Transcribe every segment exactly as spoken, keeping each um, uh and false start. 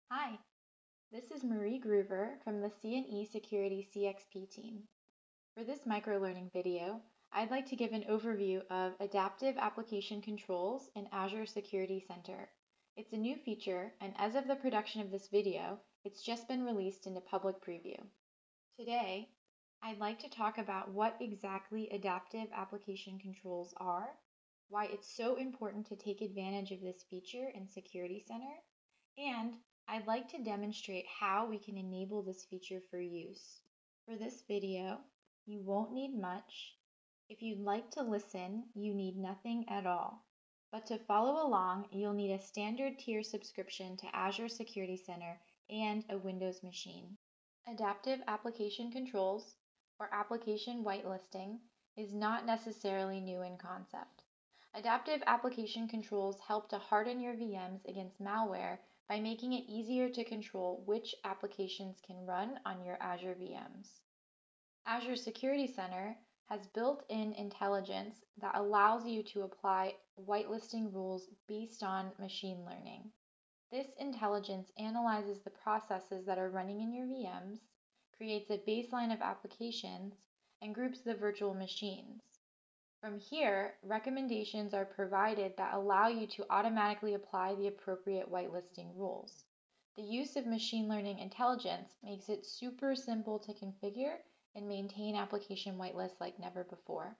Hi, this is Marie Groover from the C and E Security C X P team. For this microlearning video, I'd like to give an overview of Adaptive Application Controls in Azure Security Center. It's a new feature, and as of the production of this video, it's just been released into public preview. Today, I'd like to talk about what exactly Adaptive Application Controls are, why it's so important to take advantage of this feature in Security Center, and I'd like to demonstrate how we can enable this feature for use. For this video, you won't need much. If you'd like to listen, you need nothing at all. But to follow along, you'll need a standard tier subscription to Azure Security Center and a Windows machine. Adaptive Application Controls, or Application Whitelisting, is not necessarily new in concept. Adaptive Application Controls help to harden your V Ms against malware by making it easier to control which applications can run on your Azure V Ms. Azure Security Center has built-in intelligence that allows you to apply whitelisting rules based on machine learning. This intelligence analyzes the processes that are running in your V Ms, creates a baseline of applications, and groups the virtual machines. From here, recommendations are provided that allow you to automatically apply the appropriate whitelisting rules. The use of machine learning intelligence makes it super simple to configure and maintain application whitelists like never before.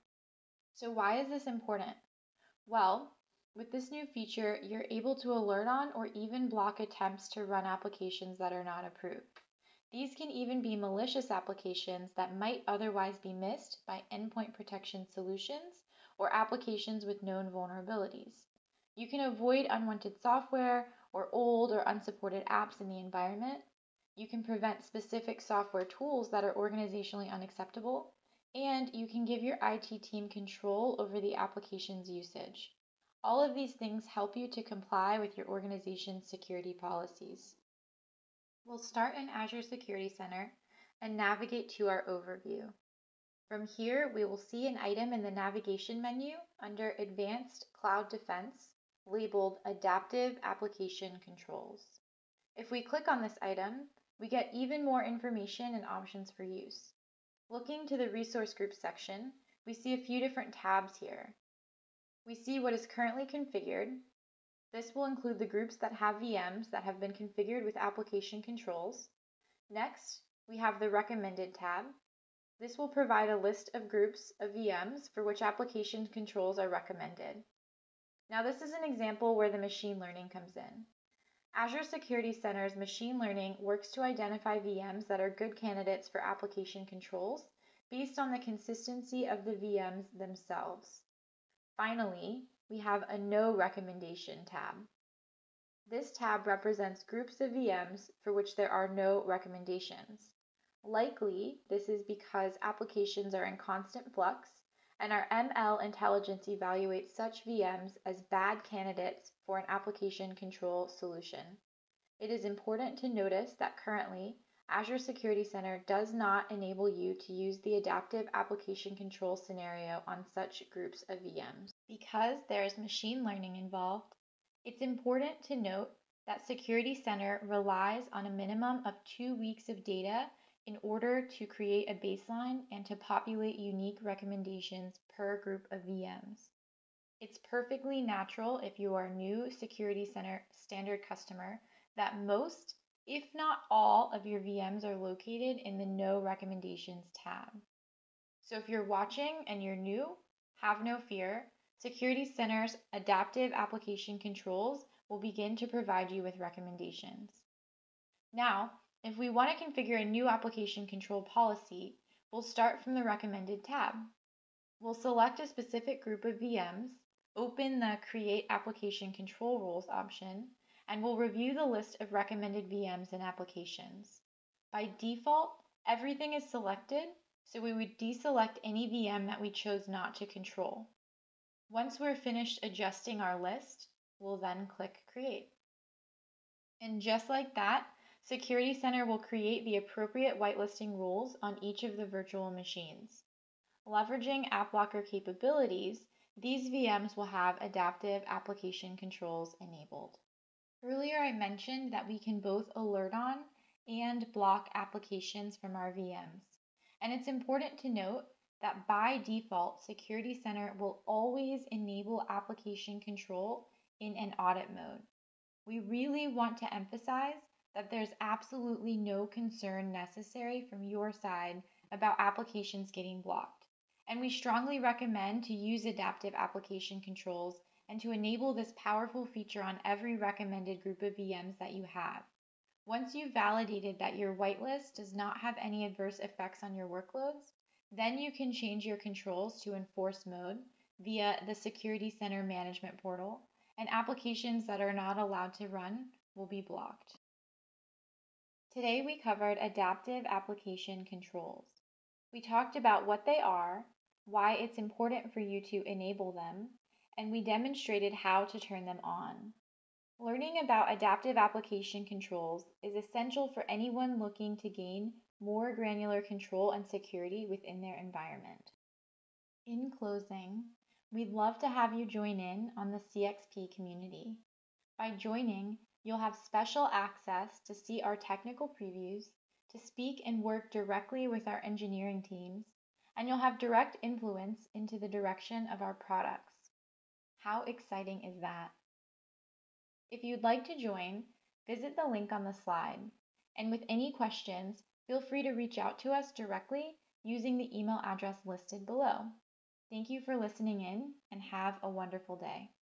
So why is this important? Well, with this new feature, you're able to alert on or even block attempts to run applications that are not approved. These can even be malicious applications that might otherwise be missed by endpoint protection solutions or applications with known vulnerabilities. You can avoid unwanted software or old or unsupported apps in the environment. You can prevent specific software tools that are organizationally unacceptable, and you can give your I T team control over the application's usage. All of these things help you to comply with your organization's security policies. We'll start in Azure Security Center and navigate to our overview. From here, we will see an item in the navigation menu under Advanced Cloud Defense labeled Adaptive Application Controls. If we click on this item, we get even more information and options for use. Looking to the Resource Groups section, we see a few different tabs here. We see what is currently configured. This will include the groups that have V Ms that have been configured with application controls. Next, we have the Recommended tab. This will provide a list of groups of V Ms for which application controls are recommended. Now, this is an example where the machine learning comes in. Azure Security Center's machine learning works to identify V Ms that are good candidates for application controls based on the consistency of the V Ms themselves. Finally, we have a No Recommendation tab. This tab represents groups of V Ms for which there are no recommendations. Likely, this is because applications are in constant flux, and our M L intelligence evaluates such V Ms as bad candidates for an application control solution. It is important to notice that currently, Azure Security Center does not enable you to use the adaptive application control scenario on such groups of V Ms. Because there is machine learning involved, it's important to note that Security Center relies on a minimum of two weeks of data in order to create a baseline and to populate unique recommendations per group of V Ms. It's perfectly natural if you are a new Security Center standard customer that most, if not all, of your V Ms are located in the No Recommendations tab. So if you're watching and you're new, have no fear. Security Center's adaptive application controls will begin to provide you with recommendations. Now, if we want to configure a new application control policy, we'll start from the Recommended tab. We'll select a specific group of V Ms, open the Create Application Control Rules option, and we'll review the list of recommended V Ms and applications. By default, everything is selected, so we would deselect any V M that we chose not to control. Once we're finished adjusting our list, we'll then click Create. And just like that, Security Center will create the appropriate whitelisting rules on each of the virtual machines. Leveraging App Locker capabilities, these V Ms will have adaptive application controls enabled. Earlier, I mentioned that we can both alert on and block applications from our V Ms. And it's important to note that by default, Security Center will always enable application control in an audit mode. We really want to emphasize that there's absolutely no concern necessary from your side about applications getting blocked. And we strongly recommend to use adaptive application controls and to enable this powerful feature on every recommended group of V Ms that you have. Once you've validated that your whitelist does not have any adverse effects on your workloads, then you can change your controls to enforce mode via the Security Center management portal, and applications that are not allowed to run will be blocked. Today we covered adaptive application controls. We talked about what they are, why it's important for you to enable them, and we demonstrated how to turn them on. Learning about adaptive application controls is essential for anyone looking to gain more granular control and security within their environment. In closing, we'd love to have you join in on the C X P community. By joining, you'll have special access to see our technical previews, to speak and work directly with our engineering teams, and you'll have direct influence into the direction of our products. How exciting is that? If you'd like to join, visit the link on the slide. And with any questions, feel free to reach out to us directly using the email address listed below. Thank you for listening in and have a wonderful day.